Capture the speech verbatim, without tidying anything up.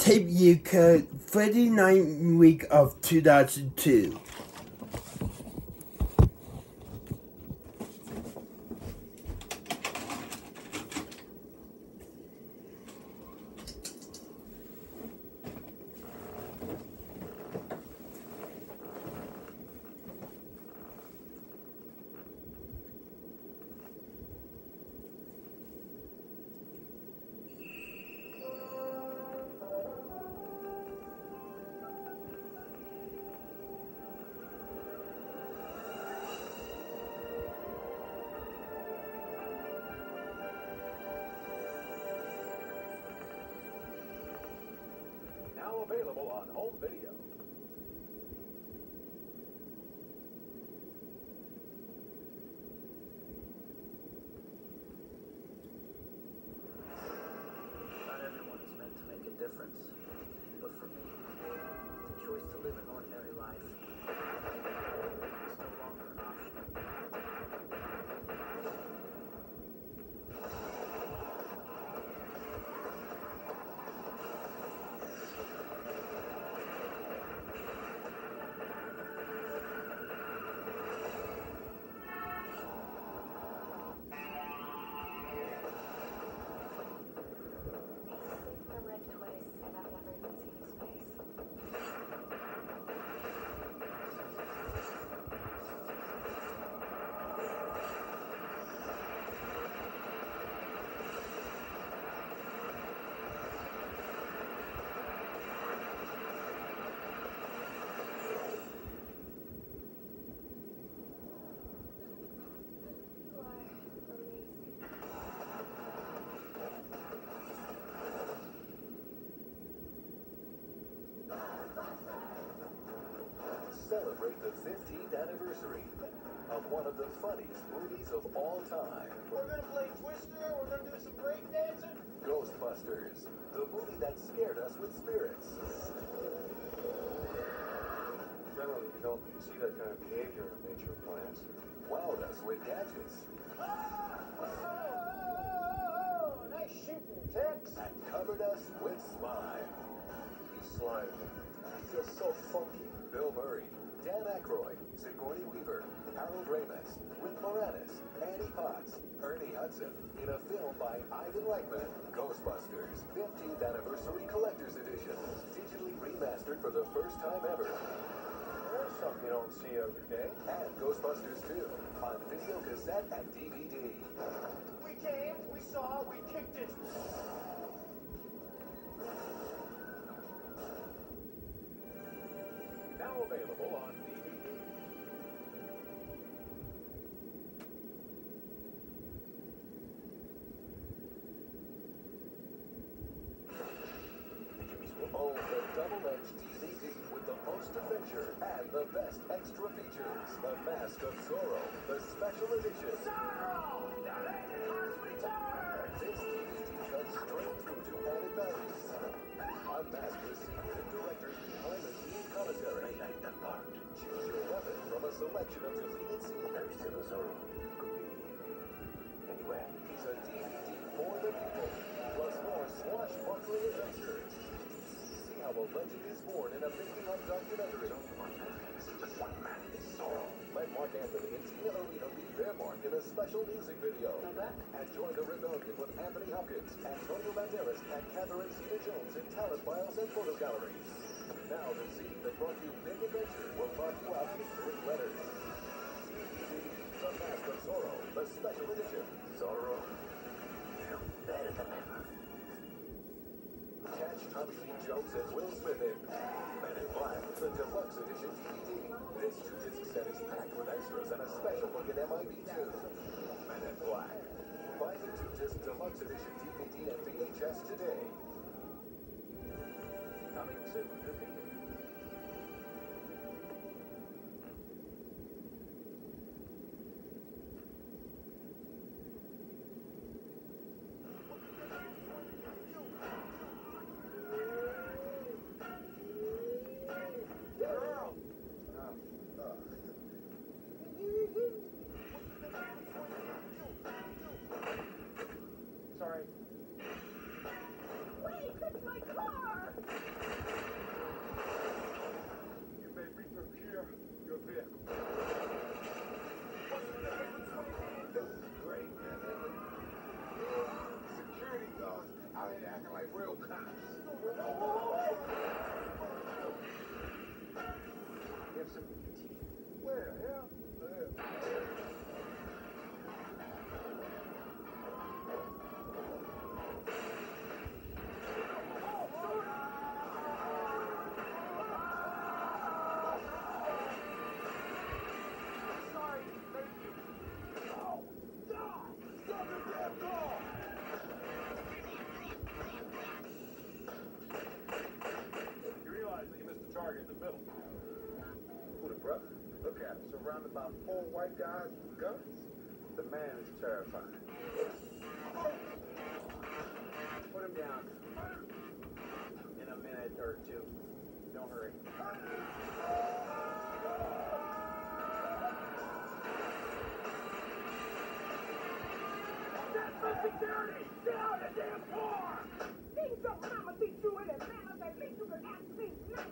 tape you cut thirty-ninth week of two thousand two. Available on home video. Not everyone is meant to make a difference, but for me, the choice to live an ordinary life is no longer an option. Celebrate the fifteenth anniversary of one of the funniest movies of all time. We're gonna play Twister, we're gonna do some break dancing. Ghostbusters, the movie that scared us with spirits. Generally, you don't see that kind of behavior in nature plants. Wowed us with gadgets. Oh, nice shooting, Tex. And covered us with slime. He's slime. He feels so funky. Bill Murray, Dan Aykroyd, Sigourney Weaver, Harold Ramis, Rick Moranis, Annie Potts, Ernie Hudson, in a film by Ivan Reitman, Ghostbusters, fifteenth Anniversary Collector's Edition, digitally remastered for the first time ever. There's something you don't see every day. And Ghostbusters two, on video cassette and D V D. We came, we saw, we kicked it. Now available on D V D. Oh, the double-edged D V D with the most adventure and the best extra features. The Mask of Zorro, the special edition. Zorro! The legend has returned! This D V D cuts straight through to added values. Unmask the secret and director's behind-the-scenes commentary. Choose your weapon from a selection of deleted scenes. Every single Zorro could be anywhere. It's a D V D for the people, plus more swashbuckling adventures. See how a legend is born in a making-of documentary. Just one man is Zorro. Let Mark Anthony and Tina Arena leave their mark in a special music video. And join the rebellion with Anthony Hopkins, Antonio Banderas, and Catherine Zeta-Jones in talent files and photo galleries. Now the scene that brought you big adventure will mark you out in three letters. D V D, The Mask of Zorro, the special edition. Zorro, you're better than ever. Catch Tommy Lee Jones and Will Smith in Men in Black, the deluxe edition D V D. This two-disc set is packed with extras and a special look at M I B two. Men in Black. Buy the two-disc deluxe edition D V D and V H S today. Coming soon to theaters. Sorry. Wait, it's my car! there. Great, man. Security guards out here acting like real cops. We have some tea. Where the hell? Where? Target in the middle. Who the brother? Look at him, surrounded by four white guys with guns. The man is terrifying. Put him down. In a minute or two. Don't hurry. That's for security! Get out of the damn car! Things your mama teach you in Atlanta that least you can ask me.